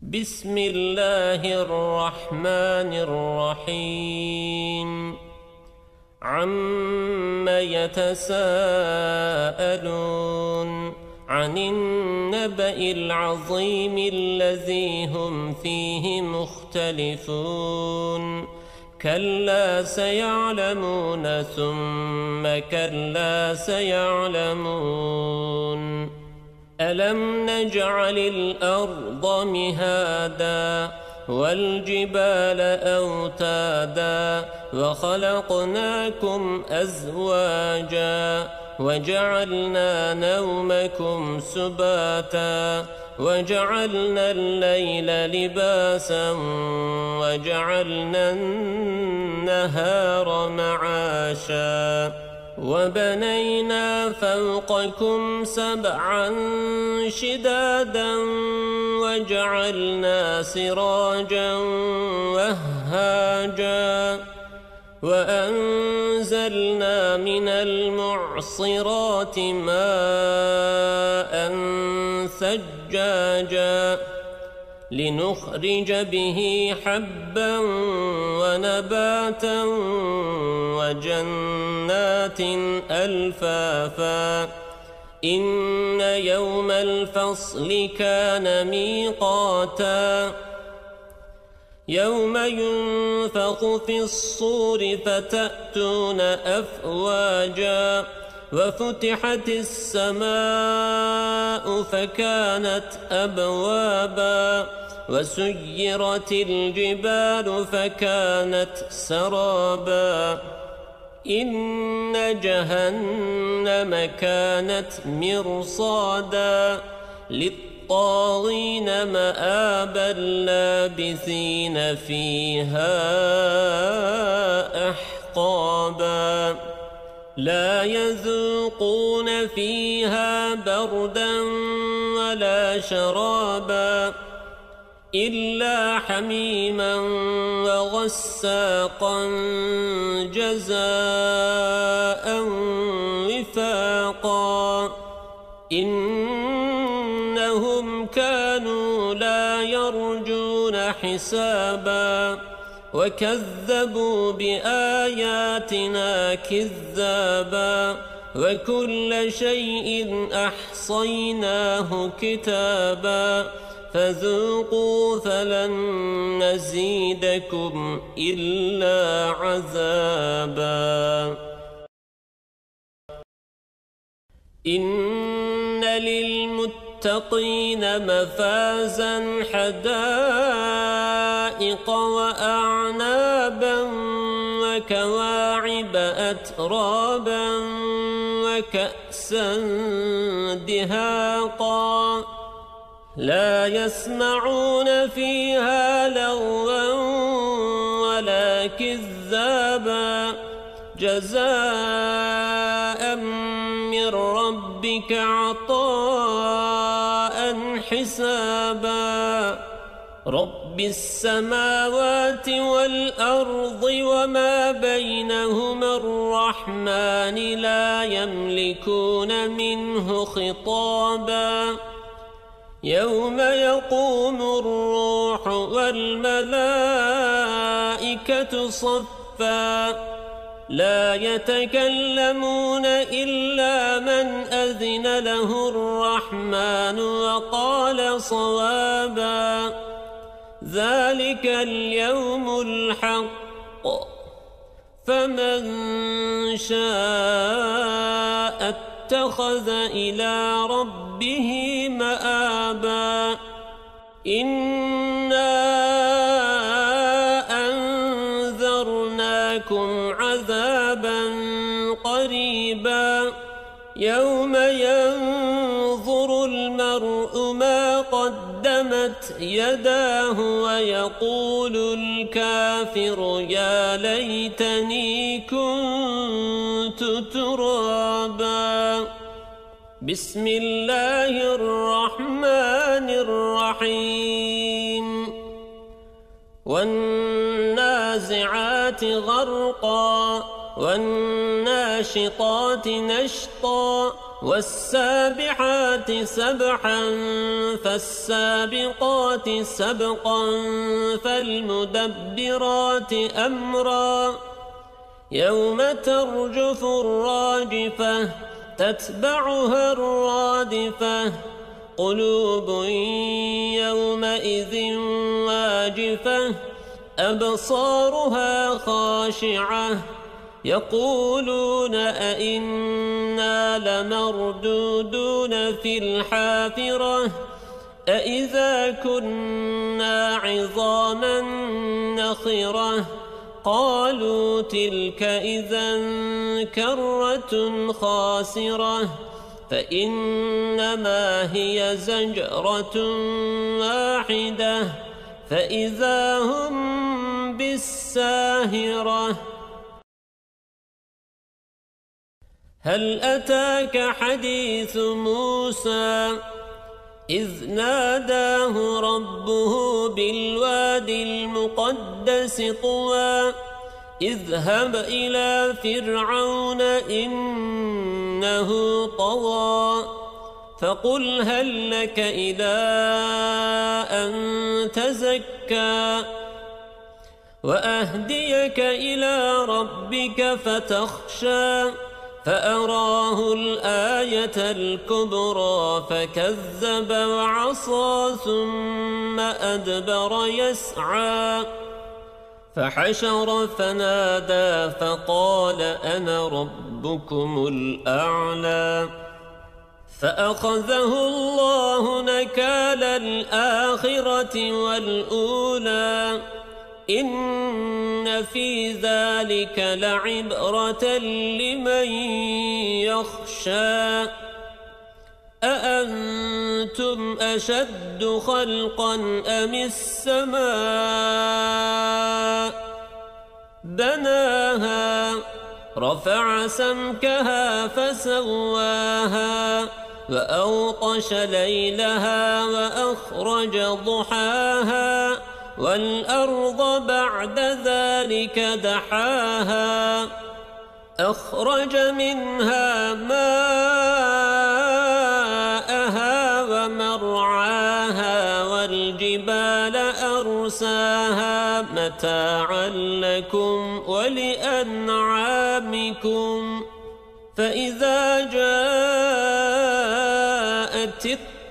بسم الله الرحمن الرحيم عم يتساءلون عن النبأ العظيم الذي هم فيه مختلفون كلا سيعلمون ثم كلا سيعلمون ألم نجعل الأرض مهادا والجبال أوتادا وخلقناكم أزواجا وجعلنا نومكم سباتا وجعلنا الليل لباسا وجعلنا النهار معاشا وبنينا فوقكم سبعا شدادا وجعلنا سراجا وهاجا وأنزلنا من المعصرات ماء ثجاجا لنخرج به حبا ونباتا وجنات ألفافا إن يوم الفصل كان ميقاتا يوم ينفخ في الصور فتأتون أفواجا وفتحت السماء فكانت أبوابا وسيرت الجبال فكانت سرابا إن جهنم كانت مرصادا للطاغين مآبا لابثين فيها أحقابا لا يذوقون فيها بردا ولا شرابا إلا حميما وغساقا جزاء وفاقا إنهم كانوا لا يرجون حسابا وكذبوا بآياتنا كذابا وكل شيء أحصيناه كتابا فذوقوا فلن نزيدكم إلا عذابا إن للمتقين مفازا حدائق وأعنابا وكواعب أترابا وكأسا دهاقا لا يسمعون فيها لغوا ولا كذابا جزاء من ربك عطاء حسابا رب السماوات والأرض وما بينهما الرحمن لا يملكون منه خطابا يوم يقوم الروح والملائكة صفا لا يتكلمون إلا من أذن له الرحمن وقال صوابا ذلك اليوم الحق فمن شاء اتخذ إلى ربه مآبا إنا أنذرناكم عذابا قريبا يوم ينظر المرء ما قدمت يداه ويقول الكافر يا ليتني كنت ترابا بسم الله الرحمن الرحيم والنازعات غرقا والناشطات نشطا والسابحات سبحا فالسابقات سبقا فالمدبرات أمرا يوم ترجف الراجفة تتبعها الرادفة قلوب يومئذ واجفة أبصارها خاشعة يقولون أئنا لمردودون في الحافرة أئذا كنا عظاما نخرة قالوا تلك إذا كرة خاسرة فإنما هي زجرة واحدة فإذا هم بالساهرة هل أتاك حديث موسى إذ ناداه ربه بالواد المقدس طوى اذهب إلى فرعون إنه طغى فقل هل لك إلى أن تزكى وأهديك إلى ربك فتخشى فأراه الآية الكبرى فكذب وعصى ثم أدبر يسعى فحشر فنادى فقال أنا ربكم الأعلى فأخذه الله نكال الآخرة والأولى إن في ذلك لعبرة لمن يخشى أأنتم أشد خلقا أم السماء بناها رفع سمكها فسواها وأوطش ليلها وأخرج ضحاها والأرض بعد ذلك دحاها أخرج منها ماءها ومرعاها والجبال أرساها متاعا لكم ولأنعامكم فإذا جاءت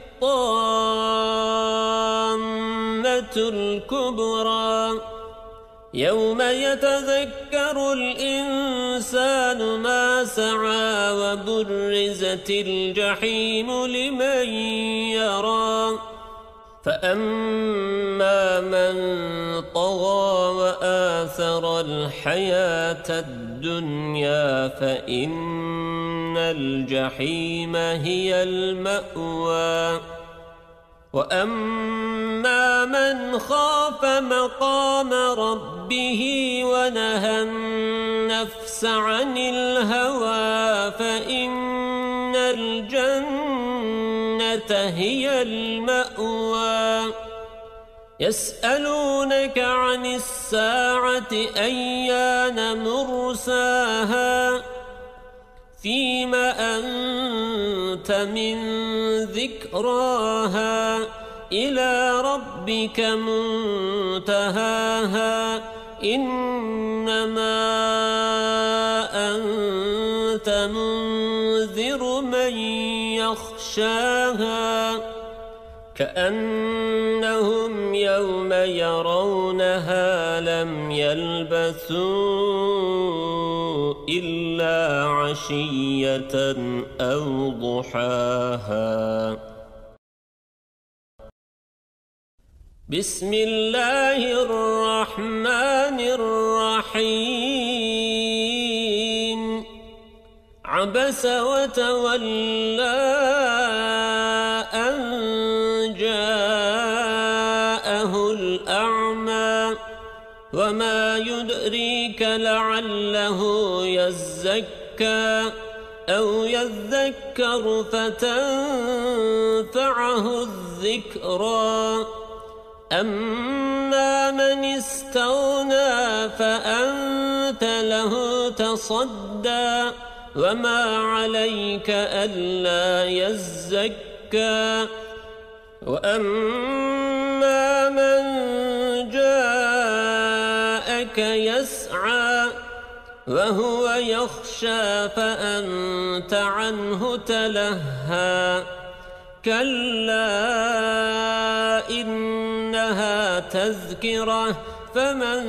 الطامة الكبرى يوم يتذكر الإنسان ما سعى وبرزت الجحيم لمن يرى فأما من طغى وآثر الحياة الدنيا فإن الجحيم هي المأوى وأما من خاف مقام ربه ونهى النفس عن الهوى فإن الجنة هي المأوى يسألونك عن الساعة أيان مرساها فيم أنت من ذكراها إلى ربك منتهاها إنما أنت منذر من يخشاها كأنهم يوم يرونها لم يلبثوا إلا عشية أو ضحاها بسم الله الرحمن الرحيم عبس وتولى أن جاءه الأعمى وما يدريك لعله يزكى أو يذكر فتنفعه الذكرى أما من استغنى فأنت له تصدى وما عليك ألا يزكى وأما من جاءك يسعى وهو يخشى فأنت عنه تلهى كلا إنها تذكرة فمن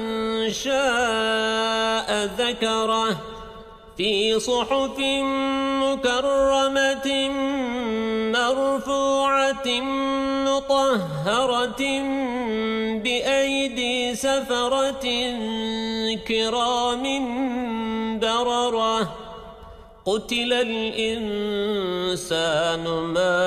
شاء ذكره في صحف مكرمة مرفوعة مطهرة بأيدي سفرة كرام بررة قتل الإنسان ما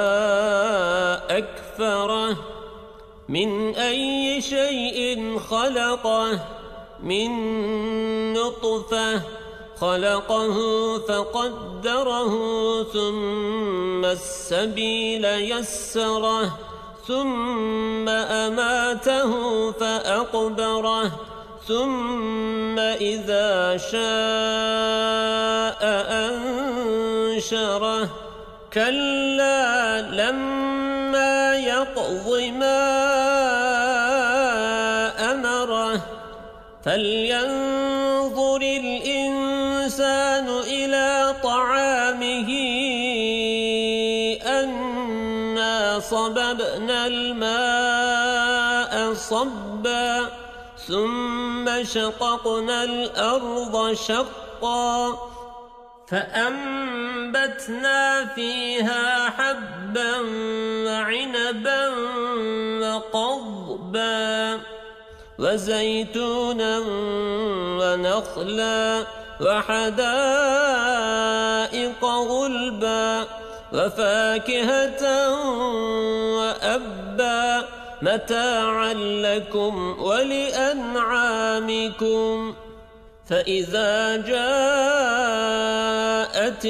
أكفره من أي شيء خلقه من نطفة خلقه فقدره ثم السبيل يسره ثم أماته فأقبره ثم إذا شاء أنشره كلا لما يقض ما أمره فلينظر الإنسان إلى طعامه أنا صببنا الماء صبا ثم شققنا الأرض شقا فأنبتنا فيها حبا وعنبا وقضبا وزيتونا ونخلا وحدائق غلبا وفاكهة وأبا متاعا لكم ولأنعامكم فإذا جاءت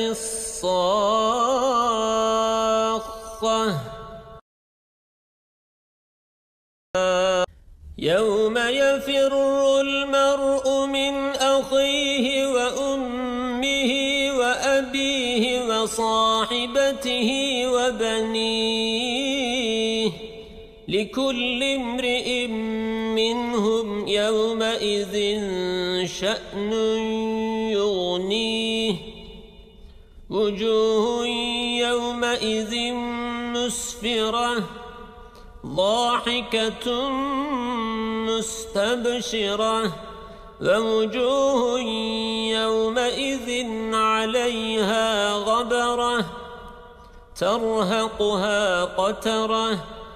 الصاخة يوم يفر المرء من أخيه وأمه وأبيه وصاحبته وبنيه لكل امرئ منهم يومئذ شأن يغنيه وجوه يومئذ مسفرة ضاحكة مستبشرة ووجوه يومئذ عليها غبرة ترهقها قترة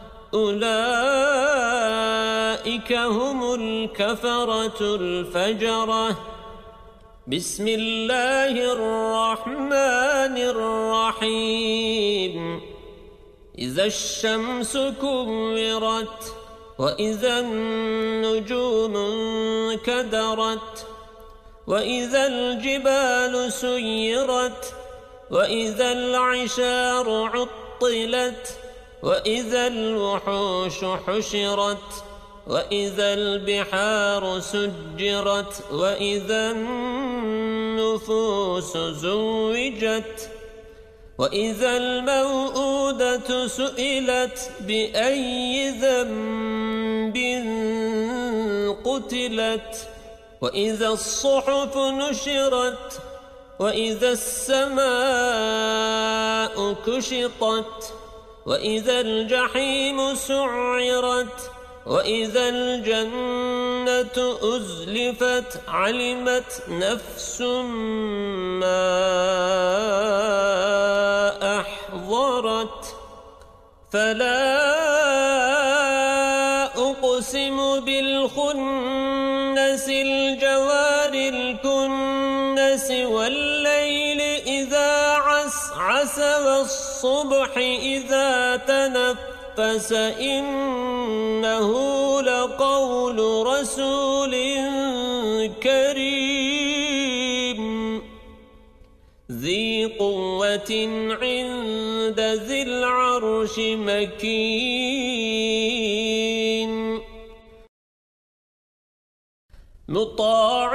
أولئك هم الكفرة الفجرة بسم الله الرحمن الرحيم إذا الشمس كورت وإذا النجوم انكدرت وإذا الجبال سيرت وإذا العشار عطلت وإذا الوحوش حشرت وإذا البحار سجرت وإذا النفوس زوجت وإذا الموءودة سئلت بأي ذنب قتلت وإذا الصحف نشرت وإذا السماء كشطت وإذا الجحيم سعرت وإذا الجنة أزلفت علمت نفس ما أحضرت فلا أقسم بالخنس الجوار الكنس والليل إذا عسعس والصبح إذا تنفس إنه لقول رسول كريم ذي قوة عند ذي العرش مكين مطاع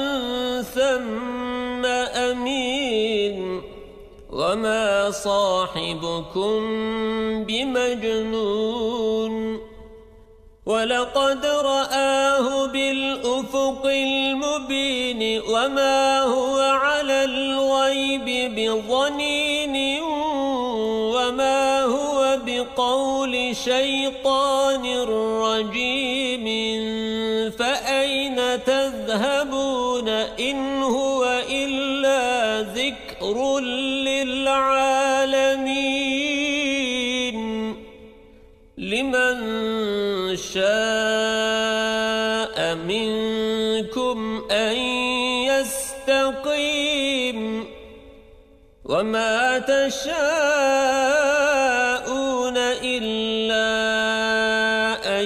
ثم أمين وما صاحبكم بمجنون ولقد رآه بالأفق المبين وما هو على الغيب بضنين وما هو بقول شيطان رجيم فأين تذهبون إن هو إلا ذكر للعالمين لمن شاء منكم أن يستقيم وما تشاءون إلا أن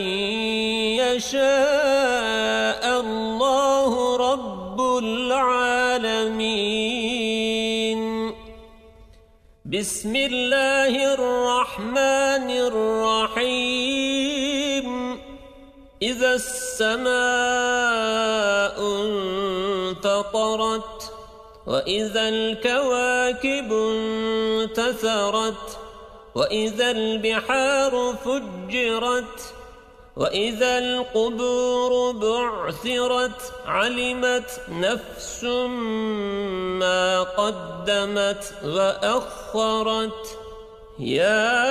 يشاء الله رب العالمين بسم الله الرحمن الرحيم إذا السماء انفطرت وإذا الكواكب انتثرت وإذا البحار فجرت وإذا القبور بعثرت علمت نفس ما قدمت وأخرت يا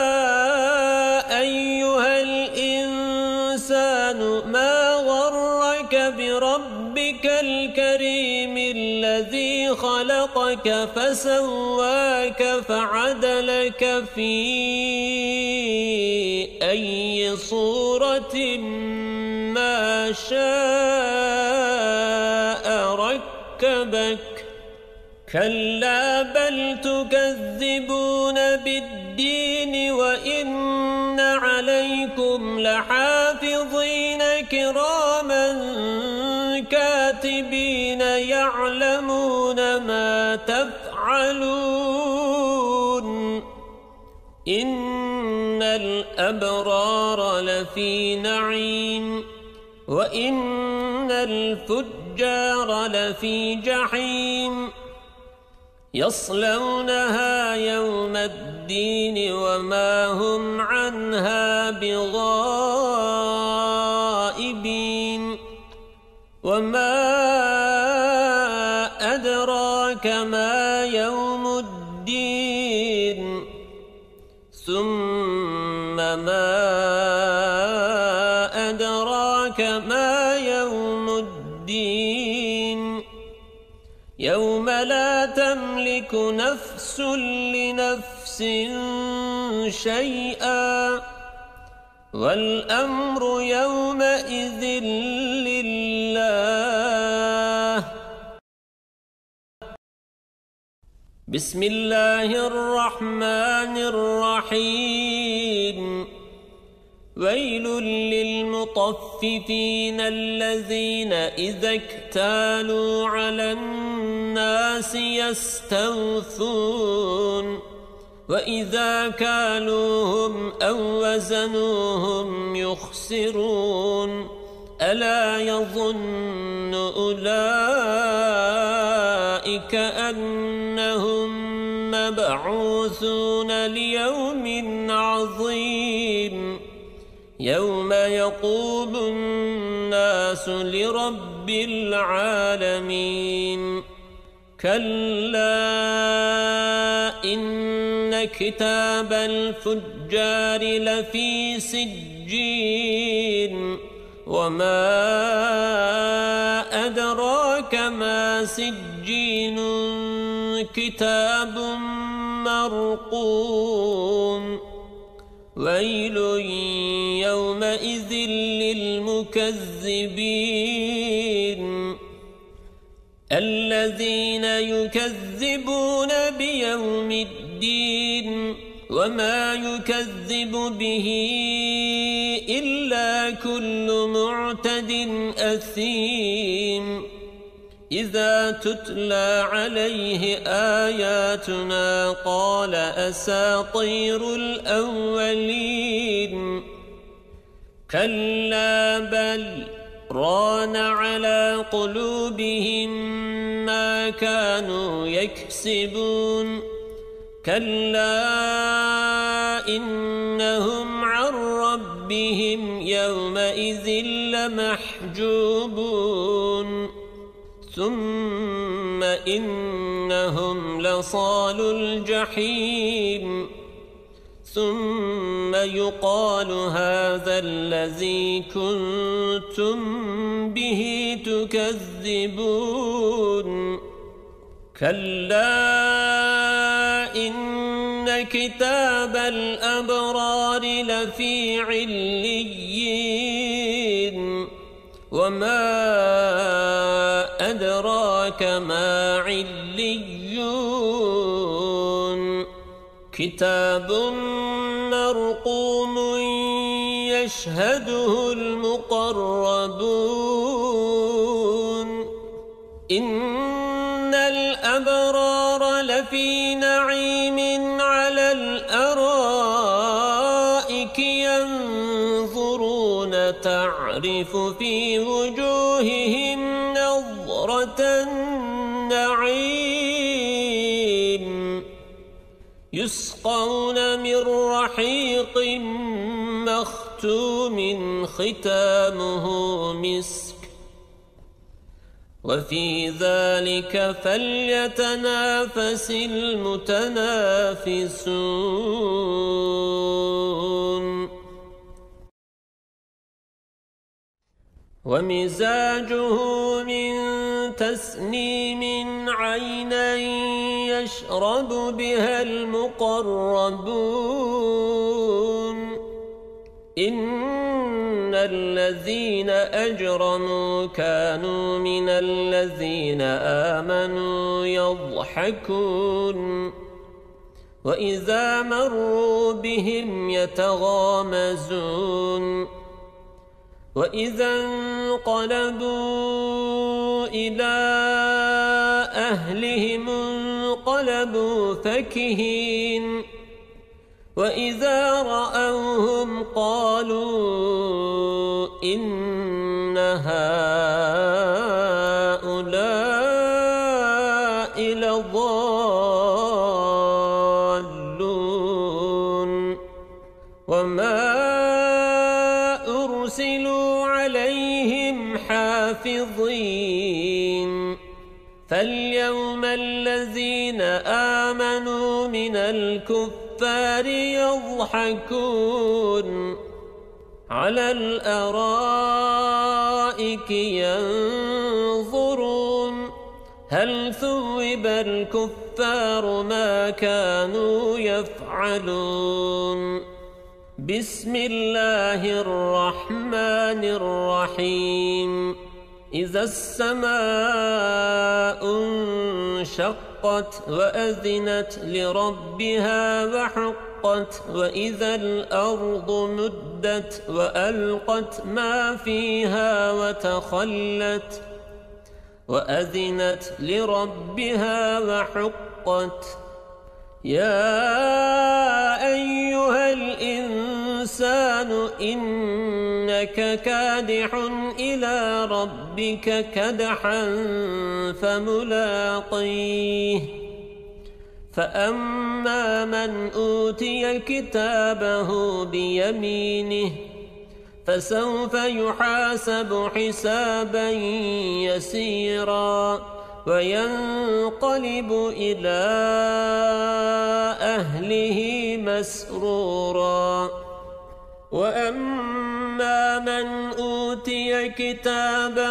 أيها الإنسان ما غرك بربك الكريم الذي خلقك فسواك فعدلك في أي صورة ما شاء ركبك كلا بل تكذبون بالدين وإن عليكم لحافظين كراما كاتبين يعلمون ما تفعلون إن الأبرار لفي نعيم وإن الفجار لفي جحيم يصلونها يوم الدين وما هم عنها بغائبين وما أدراك ما يوم الدين ثم ما أدراك ما يوم الدين يوم لا تملك نفس لنفس شيئا والأمر يومئذ لله بسم الله الرحمن الرحيم ويل للمطففين الذين إذا اكتالوا على الناس يستوفون وإذا كالوهم أو وزنوهم يخسرون ألا يظن أولئك أنهم مبعوثون ليوم عظيم يوم يقوم الناس لرب العالمين كلا إن كتاب الفجار لفي سجين وما أدراك ما سجين كتاب مرقوم ويل يومئذ للمكذبين الذين يكذبون بيوم الدين وما يكذب به إلا كل معتد أثيم إذا تتلى عليه آياتنا قال أساطير الأولين كلا بل ران على قلوبهم ما كانوا يكسبون كلا إنهم عن ربهم يومئذ لمحجوبون ثم إنهم لصالو الجحيم ثم يقال هذا الذي كنتم به تكذبون كلا إن كتاب الأبرار لفي عليين وما أدراك ما عليون كتاب مرقوم يشهده المقربون إن الأبرار لفي نعيم على الأرائك ينظرون تعرف في وجوههم نظرة النعيم يسقون من رحيق مختوم ختامه مسك وفي ذلك فليتنافس المتنافسون ومزاجه من تسنيم عينا يشرب بها المقربون إن الذين أجرموا كانوا من الذين آمنوا يضحكون وإذا مروا بهم يتغامزون وإذا انقلبوا إلى أهلهم انقلبوا فكهين وإذا رأوهم قالوا إن هؤلاء لضالون وما أرسلوا عليهم حافظين فاليوم الذين آمنوا من الكفار يضحكون على الأرائك ينظرون هل ثوب الكفار ما كانوا يفعلون بسم الله الرحمن الرحيم إذا السماء انشقت وأذنت لربها وحقت وإذا الأرض مدت وألقت ما فيها وتخلت وأذنت لربها وحقت يا أيها الإنسان إنك كادح إلى ربك كدحا فملاقيه فأما من أوتي كتابه بيمينه فسوف يحاسب حسابا يسيرا وينقلب إلى أهله مسرورا وأما من أوتي كتابه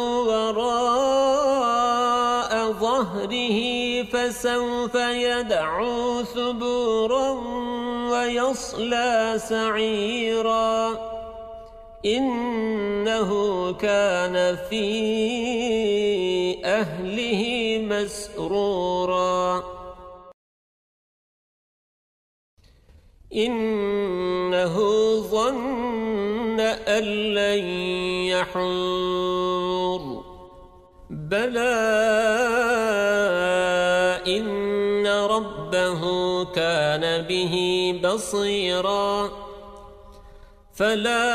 وراء ظهره فسوف يدعو ثبورا ويصلى سعيرا إنه كان في أهله مسرورا إنه ظن أن لن يحور بلى إن ربه كان به بصيرا فلا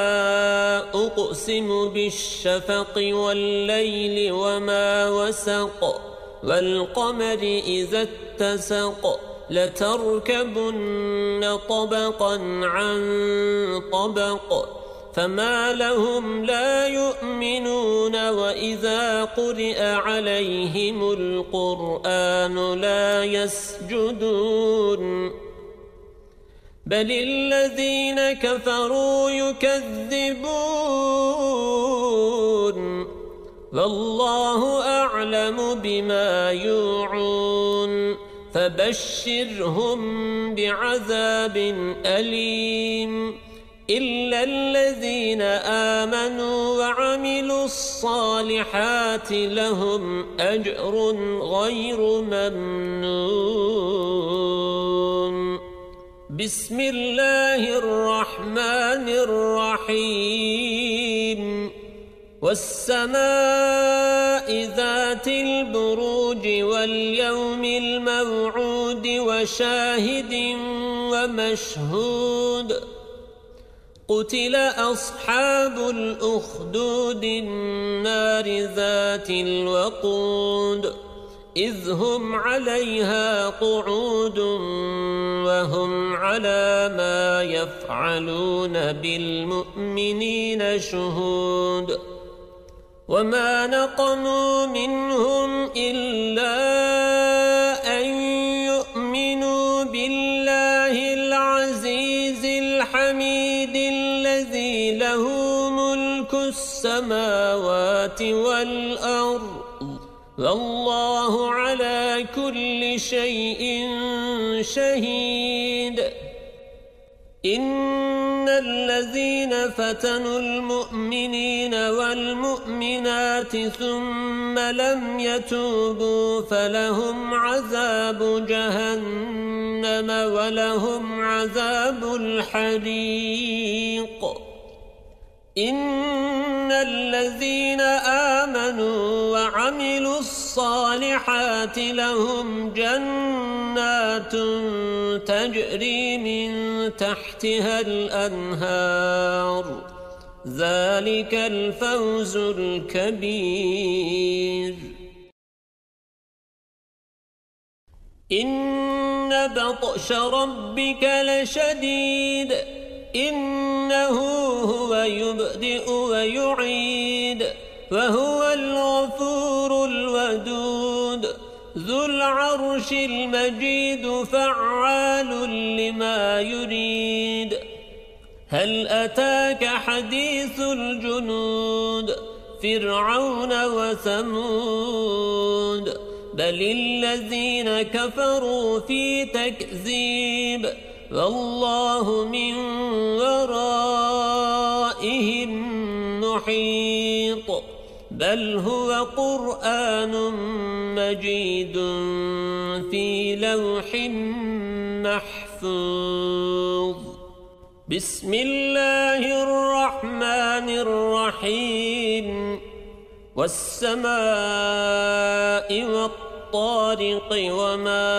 أقسم بالشفق والليل وما وسق والقمر إذا اتسق لتركبن طبقا عن طبق فما لهم لا يؤمنون وإذا قرئ عليهم القرآن لا يسجدون بل الذين كفروا يكذبون والله أعلم بما يوعون فبشرهم بعذاب أليم إلا الذين آمنوا وعملوا الصالحات لهم أجر غير ممنون بسم الله الرحمن الرحيم والسماء ذات البروج واليوم الموعود وشاهد ومشهود قتل أصحاب الأخدود النار ذات الوقود إذ هم عليها قعود وهم على ما يفعلون بالمؤمنين شهود وما نقموا منهم إلا أن يؤمنوا بالله العزيز الحميد الذي له ملك السماوات والأرض والله على كل شيء شهيد إن الذين فتنوا المؤمنين والمؤمنات ثم لم يتوبوا فلهم عذاب جهنم ولهم عذاب الحريق إن الذين آمنوا وعملوا الصالحات لهم جنات تجري من تحتها الأنهار ذلك الفوز الكبير إن بطش ربك لشديد إنه هو يبدئ ويعيد وهو الغفور الودود ذو العرش المجيد فعال لما يريد هل أتاك حديث الجنود فرعون وثمود بل الذين كفروا في تكذيب والله من ورائهم محيط بل هو قرآن مجيد في لوح محفوظ بسم الله الرحمن الرحيم والسماء والطارق وما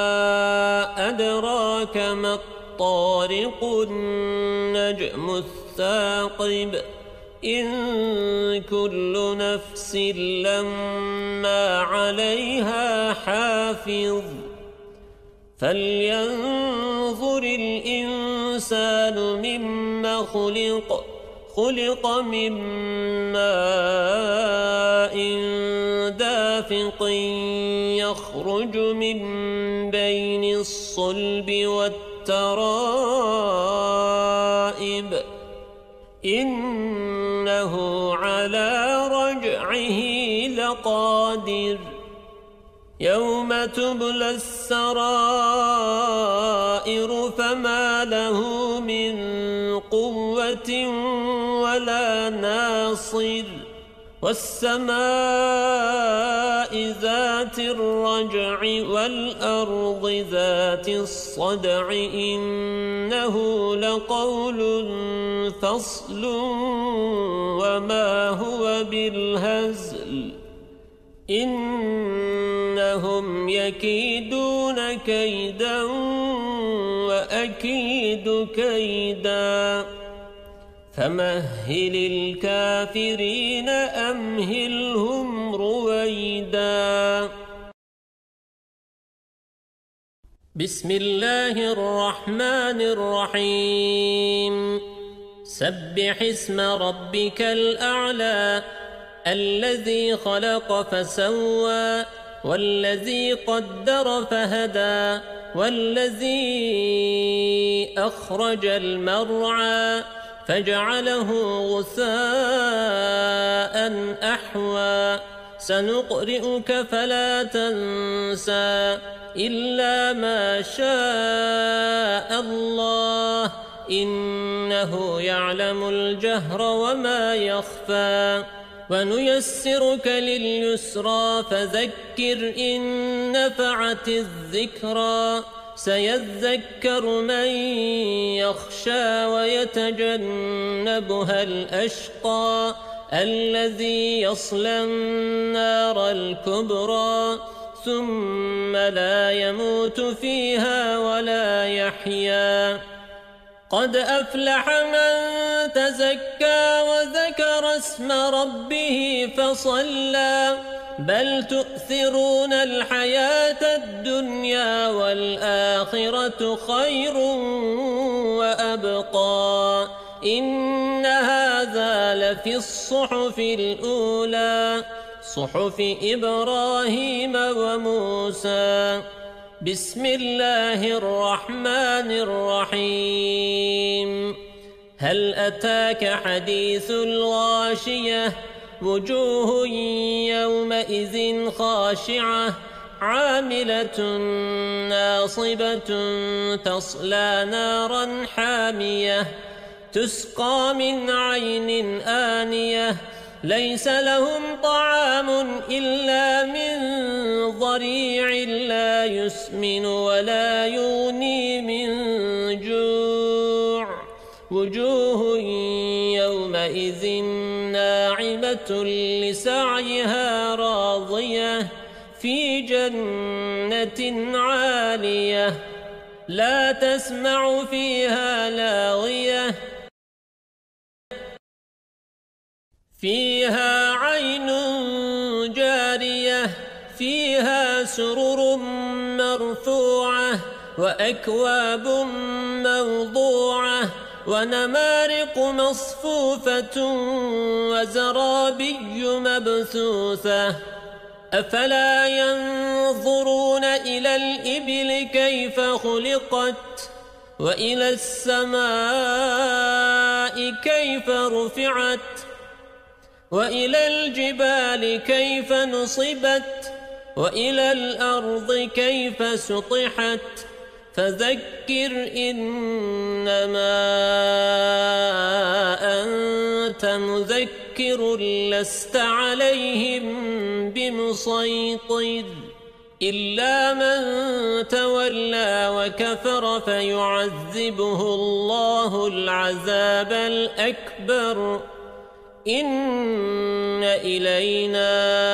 أدراك ما الطارق النجم الثاقب إن كل نفس لما عليها حافظ فلينظر الإنسان مما خلق من ماء دافق يخرج من بين الصلب والترائب إنه على رجعه لقادر يوم تبلى السرائر فما له من قوة ولا ناصر والسماء ذات الرجع والأرض ذات الصدع إنه لقول فصل وما هو بالهزل إنهم يكيدون كيدا وأكيد كيدا فمهل الكافرين أمهلهم رويدا. بسم الله الرحمن الرحيم. سبح اسم ربك الأعلى الذي خلق فسوى والذي قدر فهدى والذي أخرج المرعى فجعله غثاء أحوى سنقرئك فلا تنسى إلا ما شاء الله إنه يعلم الجهر وما يخفى ونيسرك لليسرى فذكر إن نفعت الذكرى سيذكر من يخشى ويتجنبها الأشقى الذي يصلى النار الكبرى ثم لا يموت فيها ولا يحيا. قد أفلح من تزكى وذكر اسم ربه فصلى بل تؤثرون الحياة الدنيا والآخرة خير وأبقى إن هذا لفي الصحف الأولى صحف إبراهيم وموسى. بسم الله الرحمن الرحيم. هل أتاك حديث الغاشية وجوه يومئذ خاشعة عاملة ناصبة تصلى نارا حامية تسقى من عين آنية ليس لهم طعام إلا من ضريع لا يسمن ولا يغني من جوع وجوه يومئذ ناعمة لسعيها راضية في جنة عالية لا تسمع فيها لاغية فيها عين جارية فيها سرر مرفوعة وأكواب موضوعة ونمارق مصفوفة وزرابي مبثوثة أفلا ينظرون إلى الإبل كيف خلقت وإلى السماء كيف رفعت وإلى الجبال كيف نصبت وإلى الأرض كيف سطحت فذكر إنما أنت مذكر لست عليهم بمسيطر إلا من تولى وكفر فيعذبه الله العذاب الأكبر إن إلينا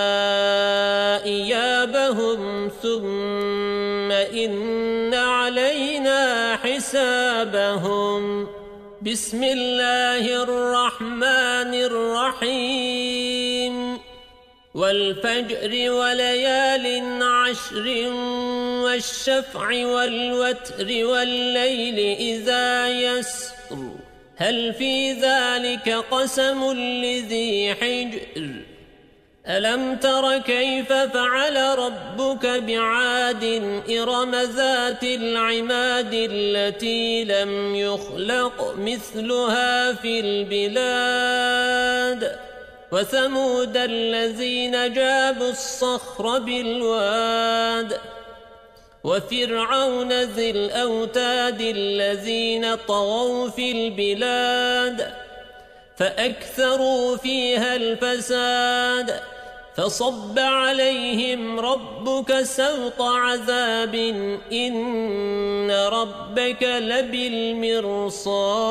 إيابهم ثم إن علينا حسابهم. بسم الله الرحمن الرحيم. والفجر وليال عشر والشفع والوتر والليل إذا يسر هل في ذلك قسم لذي حجر ألم تر كيف فعل ربك بعاد إرم ذات العماد التي لم يخلق مثلها في البلاد وثمود الذين جابوا الصخر بالواد وفرعون ذي الأوتاد الذين طغوا في البلاد فأكثروا فيها الفساد فصب عليهم ربك سوط عذاب إن ربك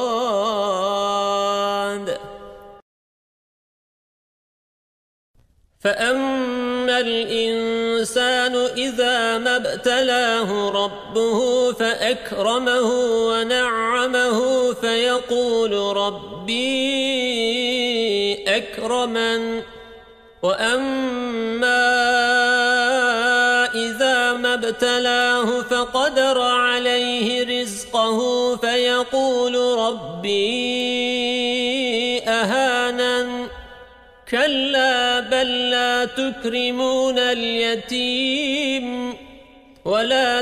لبالمرصاد فأما الإنسان إذا ما ابتلاه ربه فأكرمه ونعمه فيقول ربي أكرمن وأما إذا ما ابتلاه فقدر عليه رزقه فيقول ربي أهانن كلا بل لا تكرمون اليتيم ولا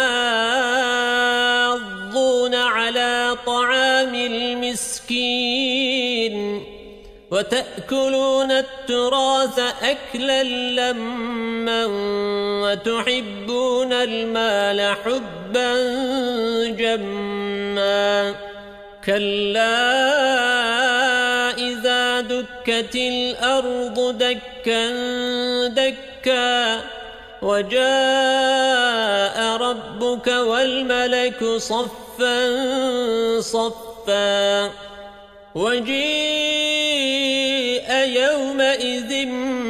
تحاضون على طعام المسكين وتأكلون التراث أكلا لما وتحبون المال حبا جما كلا إذا دكت الأرض دكا دكا وجاء ربك والملك صفا صفا وجيء يومئذ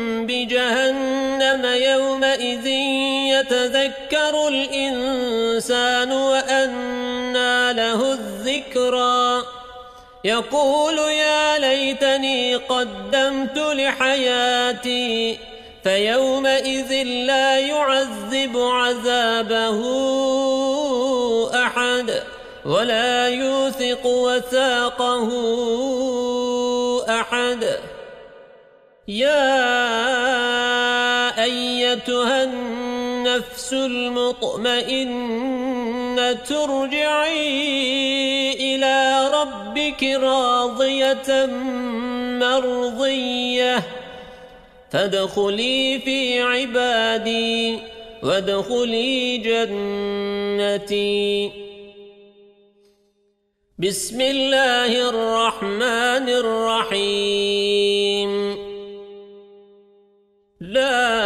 بجهنم يومئذ يتذكر الإنسان وأنى له الذكرى يقول يا ليتني قدمت لحياتي فيومئذ لا يعذب عذابه أحد ولا يوثق وثاقه أحد يا أيتها النفس المطمئنة ارجعي إلى ربك راضية مرضية فادخلي في عبادي وادخلي جنتي بسم الله الرحمن الرحيم لا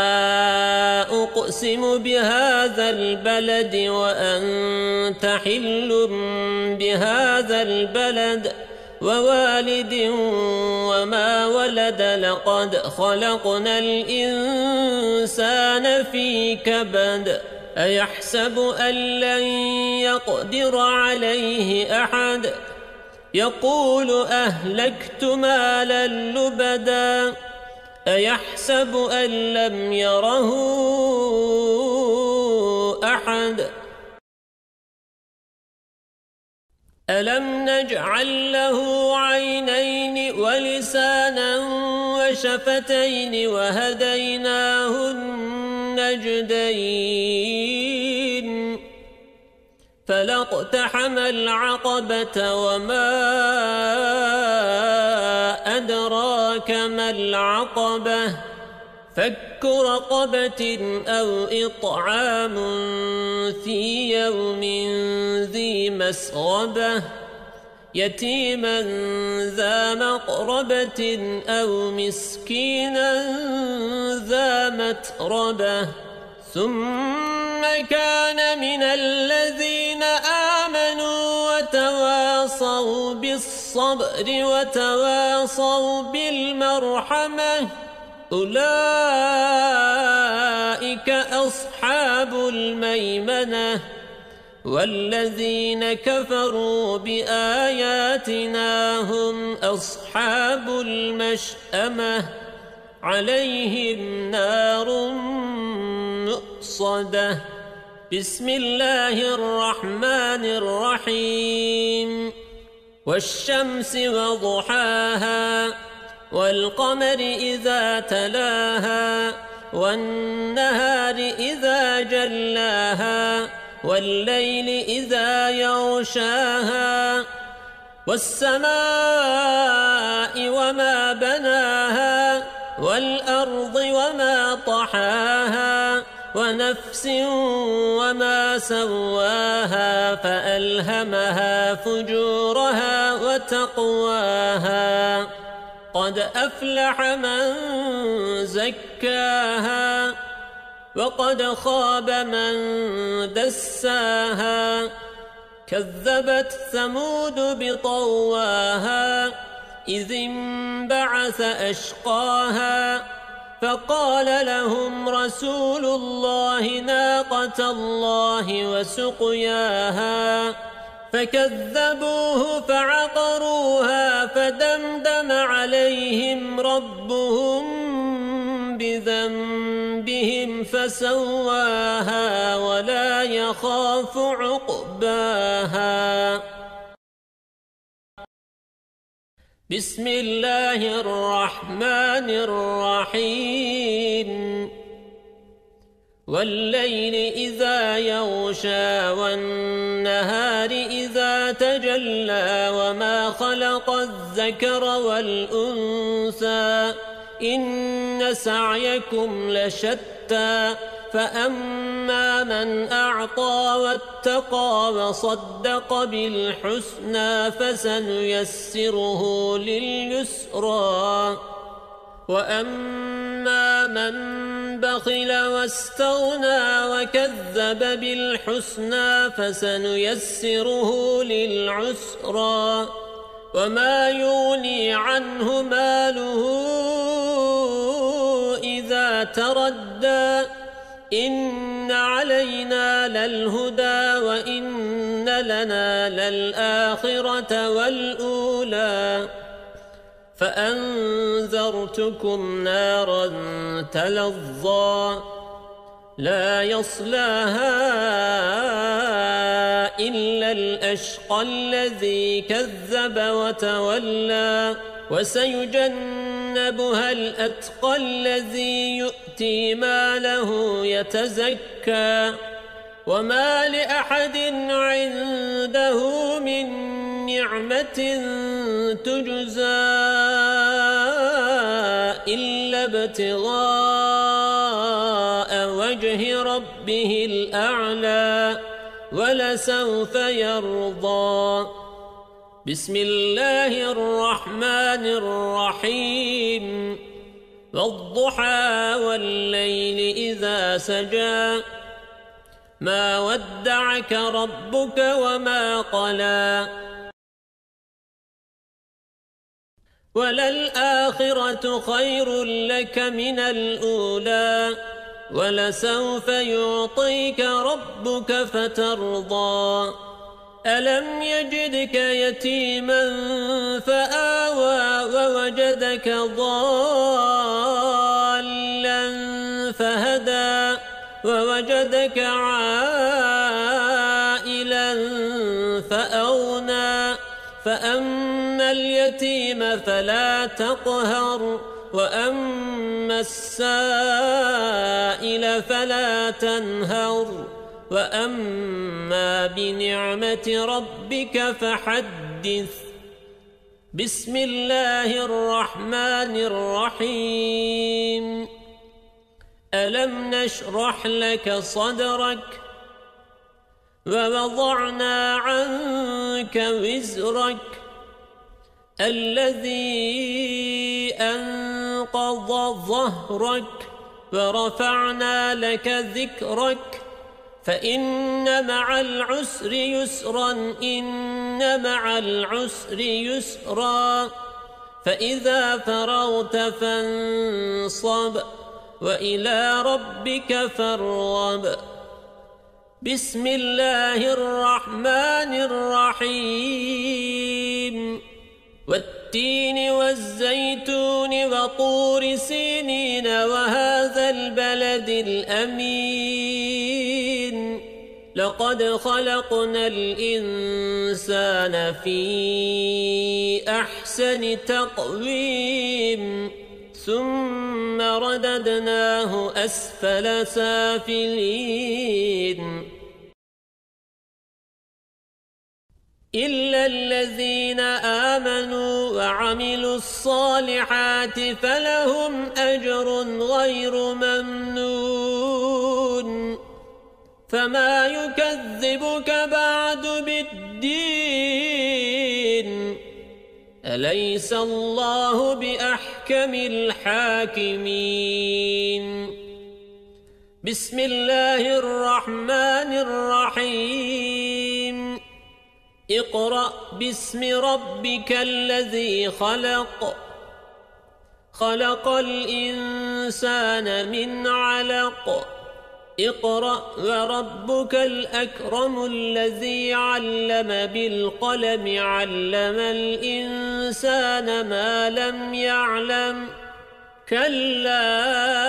أقسم بهذا البلد وأنت حل بهذا البلد ووالد وما ولد لقد خلقنا الإنسان في كبد أيحسب أن لن يقدر عليه أحد يقول أهلكت مالا لبدا أيحسب أن لم يره أحد ألم نجعل له عينين ولسانا وشفتين وهديناه النجدين فلاقتحم العقبة وما أدراك ما العقبة فك رقبة أو إطعام في يوم ذي مسغبة يتيما ذا مقربة أو مسكينا ذا متربة ثم كان من الذين آمنوا وتواصوا بالصبر وتواصوا بالمرحمة أولئك أصحاب الميمنة والذين كفروا بآياتنا هم أصحاب المشأمة عليهم نار مؤصدة بسم الله الرحمن الرحيم والشمس وضحاها والقمر إذا تلاها والنهار إذا جلاها والليل إذا يغشاها والسماء وما بناها والأرض وما طحاها ونفس وما سواها فألهمها فجورها وتقواها قد أفلح من زكاها وقد خاب من دساها كذبت ثمود بطواها إذ انبعث أشقاها فقال لهم رسول الله ناقة الله وسقياها فكذبوه فعقروها فدمدم عليهم ربهم بذنبهم فسواها ولا يخاف عقباها. بسم الله الرحمن الرحيم والليل إذا يغشى والنهار إذا تجلى وما خلق الذكر والأنثى إن سعيكم لشتى فأما من أعطى واتقى وصدق بالحسنى فسنيسره لليسرى وأما من بخل واستغنى وكذب بالحسنى فسنيسره للعسرى وما يغني عنه ماله إذا تردى إن علينا للهدى وإن لنا للآخرة والأولى فأنذرتكم نارا تلظى لا يصلاها إلا الأشقى الذي كذب وتولى وسيجنبها الأتقى الذي يؤتي ماله يتزكى وما لأحد عنده من نعمة تجزى إلا ابتغاء وجه ربه الأعلى ولسوف يرضى. بسم الله الرحمن الرحيم والضحى والليل إذا سجى ما ودعك ربك وما قلى وللآخرة خير لك من الأولى ولسوف يعطيك ربك فترضى ألم يجدك يتيما فآوى ووجدك ضالا فهدى ووجدك عائلا فأغنى فأما اليتيم فلا تقهر وأما السائل فلا تنهر وأما بنعمة ربك فحدث. بسم الله الرحمن الرحيم ألم نشرح لك صدرك ووضعنا عنك وزرك الذي أنقض ظهرك ورفعنا لك ذكرك فإن مع العسر يسرا إن مع العسر يسرا فإذا فرغت فانصب وإلى ربك فارغب. بسم الله الرحمن الرحيم والتين والزيتون وطور سينين وهذا البلد الأمين لقد خلقنا الإنسان في أحسن تقويم ثم رددناه أسفل سافلين إلا الذين آمنوا وعملوا الصالحات فلهم أجر غير ممنون فما يكذبك بعد بالدين أليس الله بأحكم الحاكمين. بسم الله الرحمن الرحيم اقرأ باسم ربك الذي خلق خلق الإنسان من علق اقرأ وربك الأكرم الذي علم بالقلم علم الإنسان ما لم يعلم كلا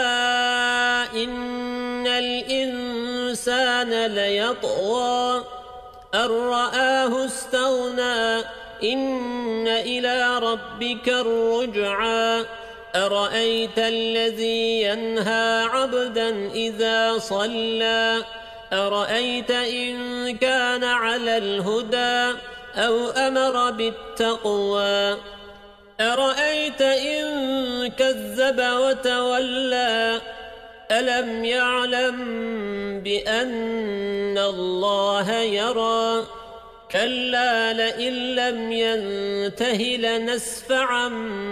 إن الإنسان ليطغى أن رآه استغنى إن إلى ربك الرجعى أرأيت الذي ينهى عبدا إذا صلى أرأيت إن كان على الهدى أو أمر بالتقوى أرأيت إن كذب وتولى ألم يعلم بأن الله يرى كلا لئن لم ينته لنسفعا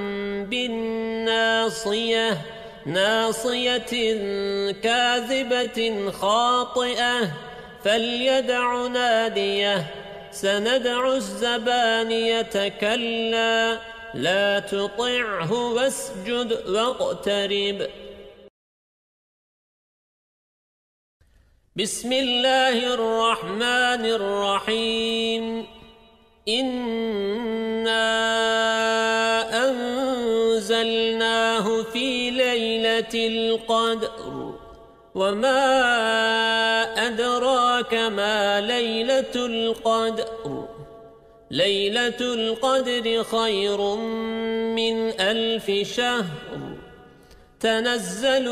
بالناصية ناصية كاذبة خاطئة فليدع ناديه سندع الزبانية كلا لا تطعه واسجد واقترب بسم الله الرحمن الرحيم إنا أنزلناه في ليلة القدر وما أدراك ما ليلة القدر ليلة القدر خير من 1000 شهر تنزل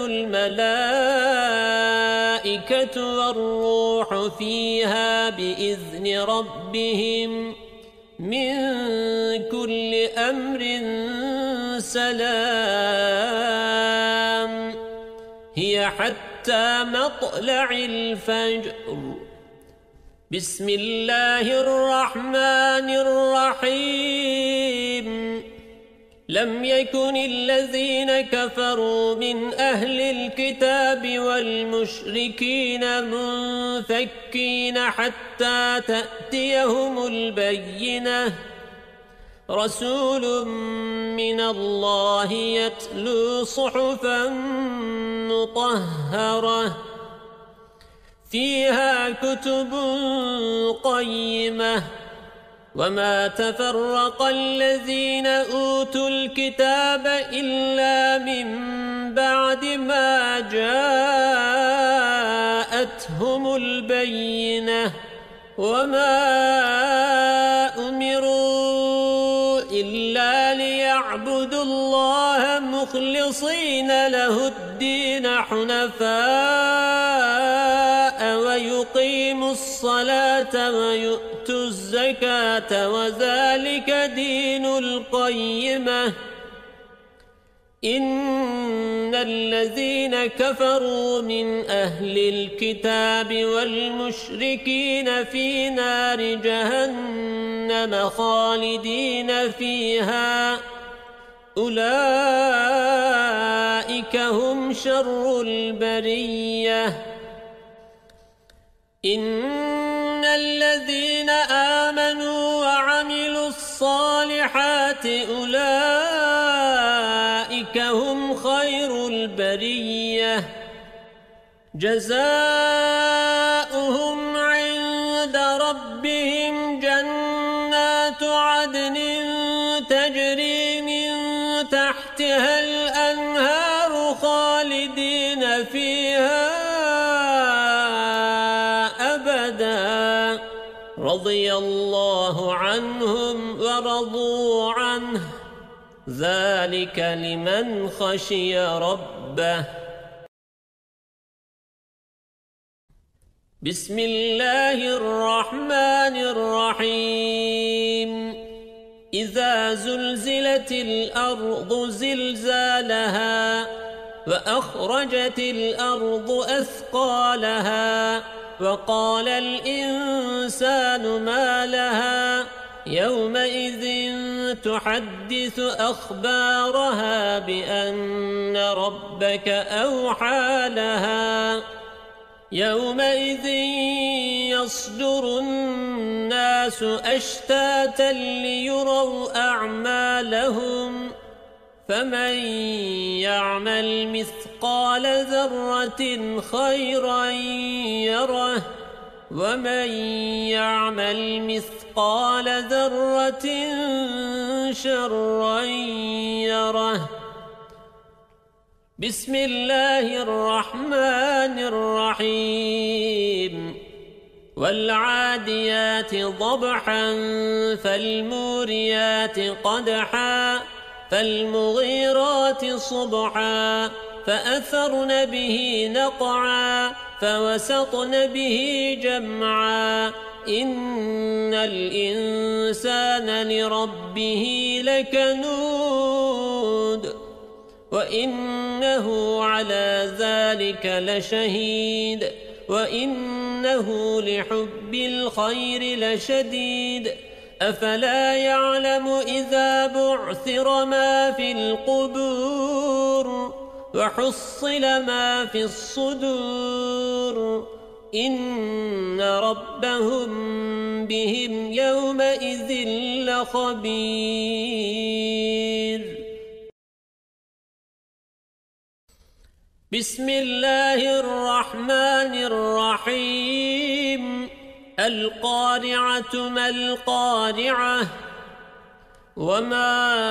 الملائكة والروح فيها بإذن ربهم من كل أمر سلام هي حتى مطلع الفجر بسم الله الرحمن الرحيم لم يكن الذين كفروا من أهل الكتاب والمشركين منفكين حتى تأتيهم البينة رسول من الله يتلو صحفا مطهرة فيها كتب قيمة وما تفرق الذين أوتوا الكتاب إلا من بعد ما جاءتهم البينة وما أمروا إلا ليعبدوا الله مخلصين له الدين حنفاء ويقيموا الصلاة ويؤتوا الزكاة وذلك دين القيمة إن الذين كفروا من أهل الكتاب والمشركين في نار جهنم خالدين فيها أولئك هم شر البرية إن الذين آمنوا وعملوا الصالحات أولئك هم خير البرية جزاؤهم عند ربهم جنات عدن تجري من تحتها الأنهار خالدين فيها أبدا رضي الله عنهم ورضوا عنه ذلك لمن خشي ربه بسم الله الرحمن الرحيم إذا زلزلت الأرض زلزالها وأخرجت الأرض أثقالها وقال الإنسان ما لها يومئذ تحدث أخبارها بأن ربك أوحى لها يومئذ يصدر الناس أشتاتا ليروا أعمالهم فمن يعمل مثقال ذرة خيرا يره ومن يعمل مثقال ذرة شرا يره. بسم الله الرحمن الرحيم. والعاديات ضبحا فالموريات قدحا فالمغيرات صبحا فأثرن به نقعا فوسطن به جمعا إن الإنسان لربه لكنود وإنه على ذلك لشهيد وإنه لحب الخير لشديد. أفلا يعلم إذا بعثر ما في القبور وحصل ما في الصدور إن ربهم بهم يومئذ لخبير. بسم الله الرحمن الرحيم. القارعة ما القارعة وما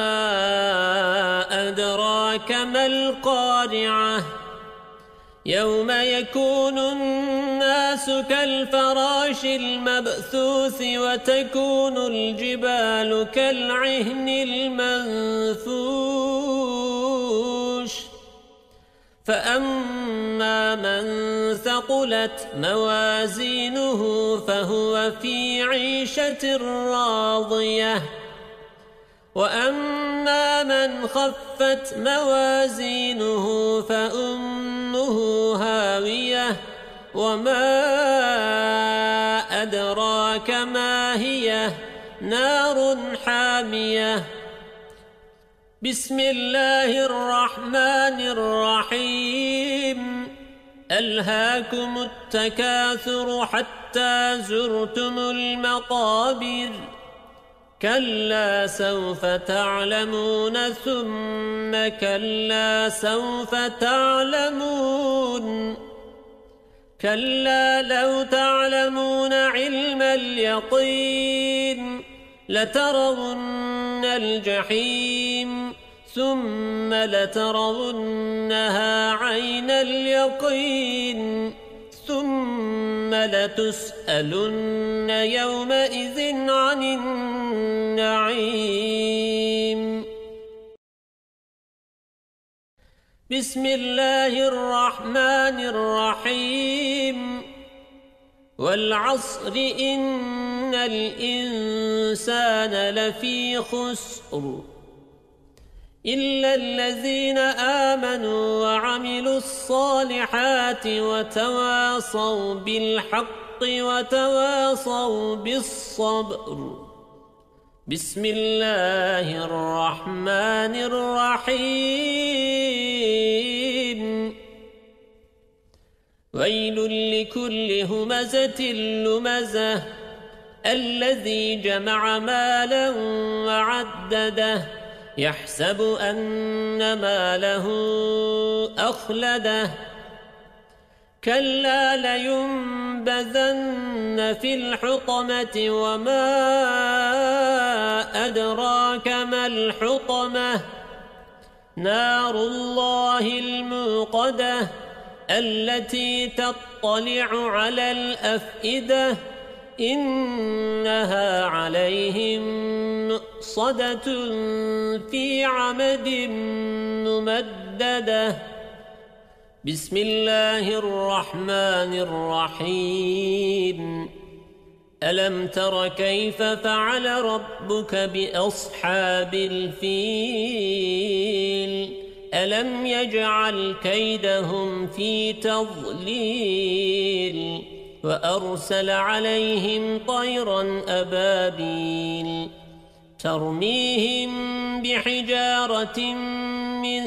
أدراك ما القارعة يوم يكون الناس كالفراش المبثوث وتكون الجبال كالعهن المنفوش فأما من ثقلت موازينه فهو في عيشة راضية وأما من خفت موازينه فأمه هاوية وما أدراك ما هي نار حامية. بسم الله الرحمن الرحيم. ألهاكم التكاثر حتى زرتم المقابر كلا سوف تعلمون ثم كلا سوف تعلمون كلا لو تعلمون علم اليقين لترون الجحيم ثم لترونها عين اليقين ثم لتسألن يومئذ عن النعيم. بسم الله الرحمن الرحيم. والعصر إن الإنسان لفي خسر إلا الذين آمنوا وعملوا الصالحات وتواصوا بالحق وتواصوا بالصبر. بسم الله الرحمن الرحيم. ويل لكل همزة لمزة الذي جمع مالا وعدده يحسب أن ماله أخلده كلا لينبذن في الحطمة وما أدراك ما الحطمة نار الله الموقدة التي تطلع على الأفئدة إنها عليهم مؤصدة في عمد ممددة. بسم الله الرحمن الرحيم. ألم تر كيف فعل ربك بأصحاب الفيل ألم يجعل كيدهم في تضليل وأرسل عليهم طيرا أبابيل ترميهم بحجارة من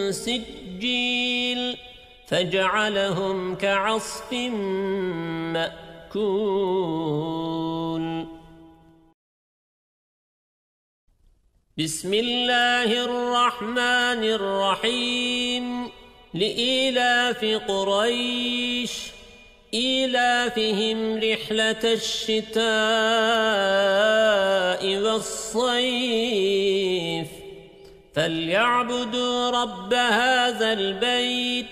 سجيل فجعلهم كعصف مأكول. بسم الله الرحمن الرحيم لإيلاف قريش إيلافهم رحلة الشتاء والصيف فليعبدوا رب هذا البيت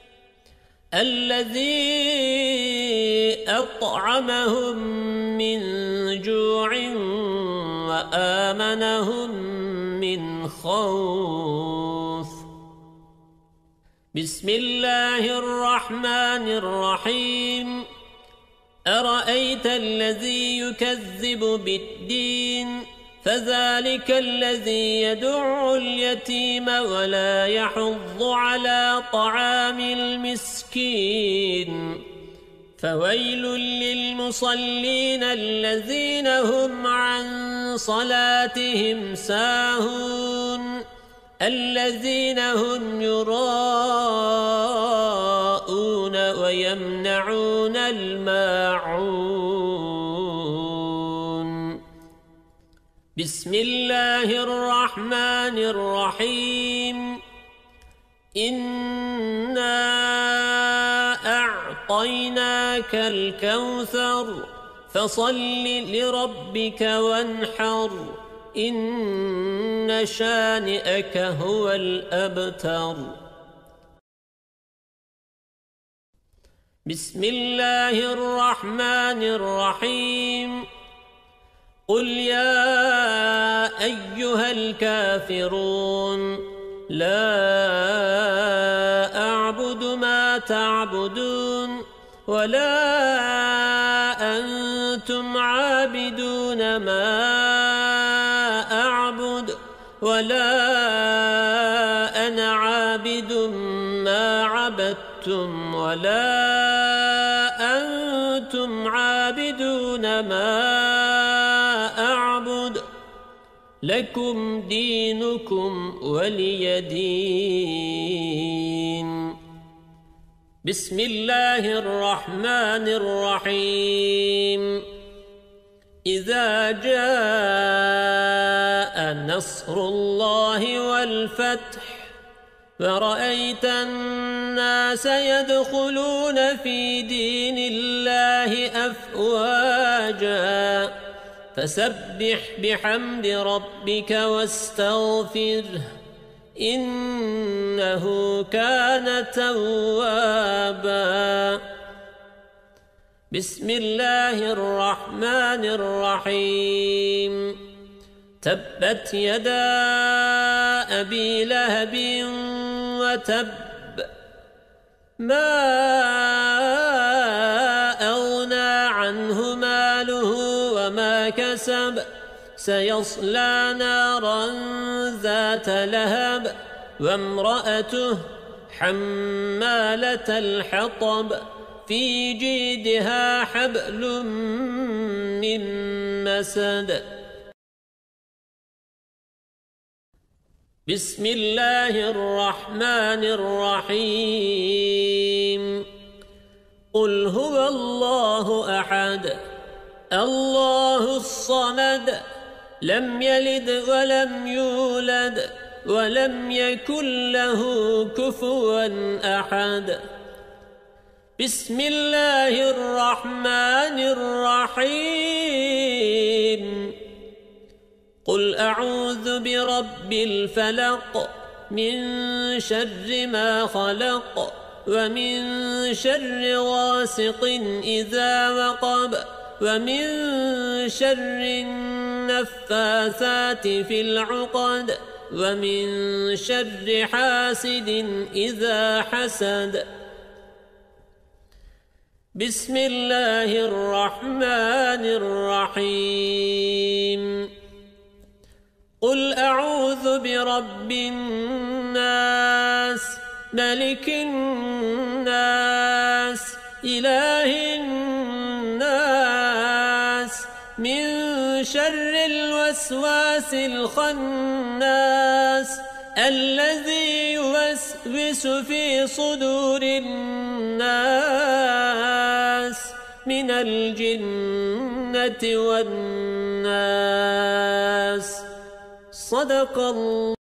الذي أطعمهم من جوع وآمنهم من خوف بسم الله الرحمن الرحيم أرأيت الذي يكذب بالدين فذلك الذي يدع اليتيم ولا يحض على طعام المسكين فويل للمصلين الذين هم عن صلاتهم ساهون الذين هم يراءون ويمنعون الماعون بسم الله الرحمن الرحيم إنا أعطيناك الكوثر فصل لربك وانحر إن شانئك هو الأبتر بسم الله الرحمن الرحيم قل يا أيها الكافرون لا أعبد ما تعبدون ولا أنتم عابدون ما أعبد ولا أنا عابد ما عبدتم ولا أنتم عابدون ما أعبد لكم دينكم ولي دين بسم الله الرحمن الرحيم إذا جاء نصر الله والفتح ورأيت الناس يدخلون في دين الله أفواجا فسبح بحمد ربك واستغفره إنه كان توابا بسم الله الرحمن الرحيم تبت يدا أبي لهب وتب ما أغنى عنه ماله وما كسب سيصلى نارا ذات لهب وامرأته حمالة الحطب في جيدها حبل من مسد بسم الله الرحمن الرحيم قل هو الله أحد الله الصمد لم يلد ولم يولد ولم يكن له كفوا أحد بسم الله الرحمن الرحيم قل أعوذ برب الفلق من شر ما خلق ومن شر غاسق إذا وقب ومن شر النفاثات في العقد ومن شر حاسد إذا حسد بسم الله الرحمن الرحيم قل أعوذ برب الناس ملك الناس إله الناس من شر الوسواس الخناس الذي يوسوس في صدور الناس من الجنة والناس صدق الله.